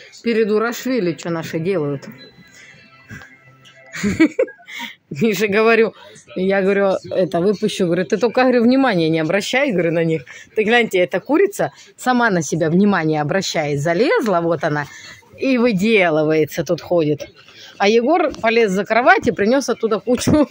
Перед Урашвили что наши делают? Миша, говорю, я говорю, это выпущу, говорю, ты только, говорю, внимание не обращай, говорю, на них. Ты гляньте, эта курица сама на себя внимание обращает. Залезла, вот она, и выделывается, тут ходит. А Егор полез за кровать и принес оттуда кучу.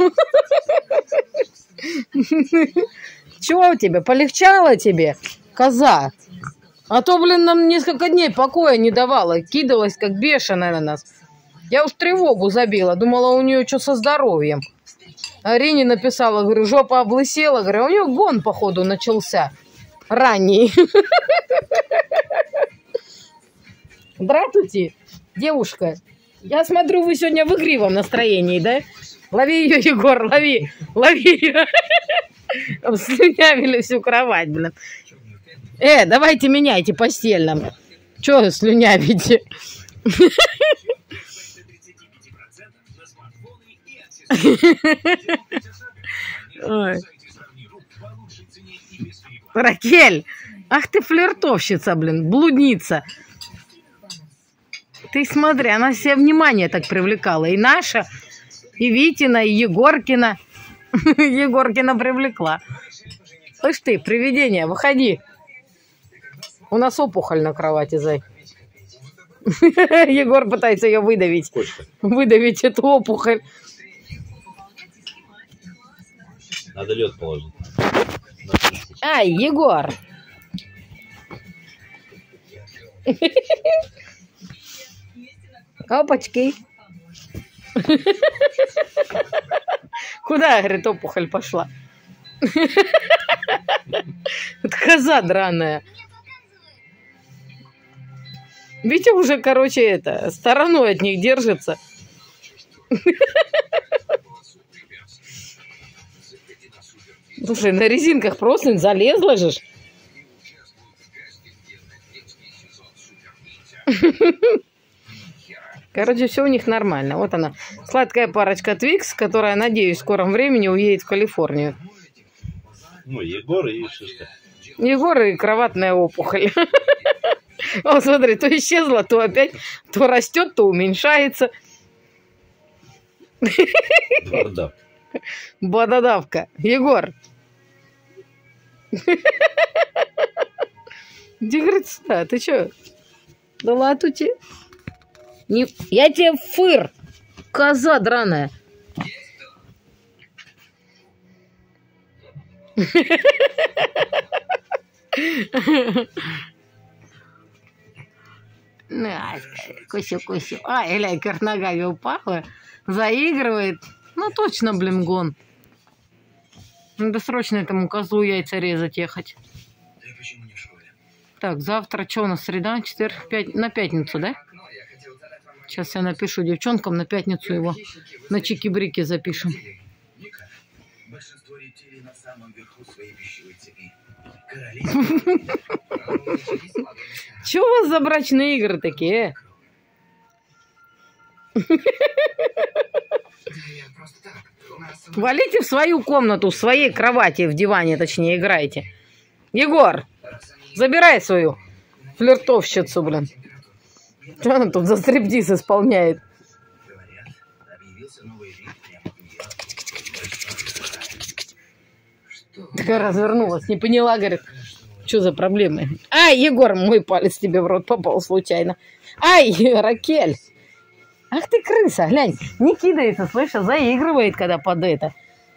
Чего тебе, полегчало тебе, коза? А то, блин, нам несколько дней покоя не давала, кидалась как бешеная на нас. Я уж тревогу забила, думала, у нее что со здоровьем. Арине написала, говорю, жопа облысела, говорю, у нее гон, походу, начался ранний. Здравствуйте, девушка. Я смотрю, вы сегодня в игривом настроении, да? Лови ее, Егор, лови, лови ее. Слюнявили всю кровать, блин. Давайте меняйте постель нам. Че слюнявите? Ой. Ракель, ах ты флиртовщица, блин, блудница. Ты смотри, она себе внимание так привлекала. И наша, и Витина, и Егоркина. Егоркина привлекла. Слышь ты, привидение, выходи. У нас опухоль на кровати, зай. Егор пытается ее выдавить. Выдавить эту опухоль. Надо лед положить. Ай, Егор. Опачки. Куда, говорит, опухоль пошла? Это коза драная. Витя уже, короче, стороной от них держится. Слушай, на резинках просто залезла же. Короче, все у них нормально. Вот она, сладкая парочка Твикс, которая, надеюсь, в скором времени уедет в Калифорнию. Ну, Егор и Шишка. Егор и кроватная опухоль. Вот смотри, то исчезла, то опять, то растет, то уменьшается. Бородавка. Бододавка. Егор. Где, говорит, сюда? Ты что? Да ладно тебе. Не... Я тебе фыр, коза драная. Кусю. Ай, глянь, как ногами упала. Заигрывает. Ну, точно, блин, гон. Надо срочно этому козлу яйца резать ехать. Так, завтра что у нас? Среда, четверг, на пятницу, да? Сейчас я напишу девчонкам, на пятницу его на чики-брики запишем. Че у вас за брачные игры такие? Валите в свою комнату, в своей кровати, в диване, точнее, играйте. Егор, забирай свою флиртовщицу, блин. Что она тут за стриптиз исполняет? Такая развернулась, не поняла, говорит, что за проблемы. Ай, Егор, мой палец тебе в рот попал случайно. Ай, Ракель. Ах ты крыса, глянь, не кидается, слышишь, заигрывает, когда под это.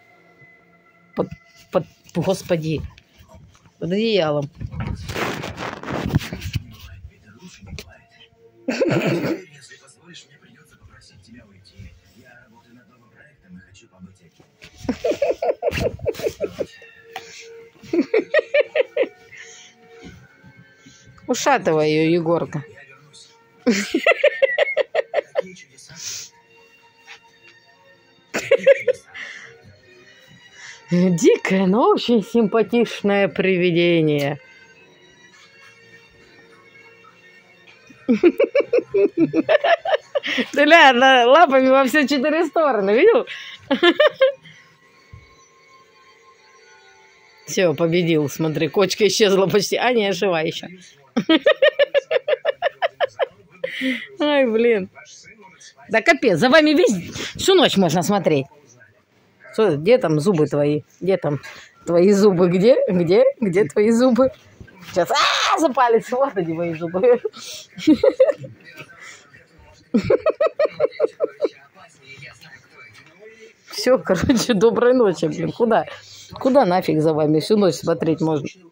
Господи, под одеялом. Если позволишь, мне придется попросить тебя уйти. Я работаю над новым проектом и хочу побыть один. Ушатывай ее, Егорка. Дикое, но очень симпатичное привидение. Ты ля, лапами во все 4 стороны, видел? Все, победил, смотри, кочка исчезла почти. А, не, жива еще. Ай, блин. Да капец, за вами всю ночь можно смотреть. Что, где там зубы твои? Где там твои зубы? Где твои зубы? Сейчас, за палец, вот они мои зубы. Все, короче, доброй ночи, блин. Куда нафиг за вами всю ночь смотреть можно?